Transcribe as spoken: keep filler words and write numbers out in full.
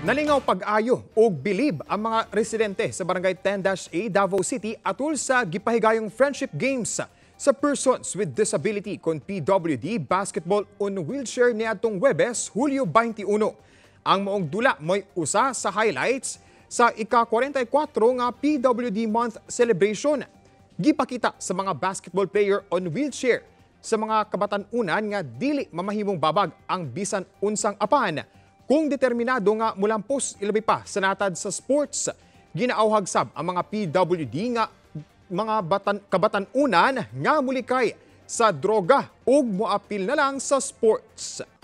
Nalingaw pag-ayo o bilib ang mga residente sa Barangay ten A, Davao City atul sa gipahigayong friendship games sa persons with disability kon P W D basketball on wheelchair niadtong Huwebes, Hulyo twenty-one. Ang maong dula mo'y usa sa highlights sa ika forty-four nga P W D month celebration. Gipakita sa mga basketball player on wheelchair sa mga kabatan-unan nga dili mamahimong babag ang bisan unsang apan. Kung determinado nga mulampos ilabi pa sa natad sa sports, ginaawhag sab ang mga P W D nga mga batan, kabatan-unan nga mulikay sa droga ug moapil na lang sa sports.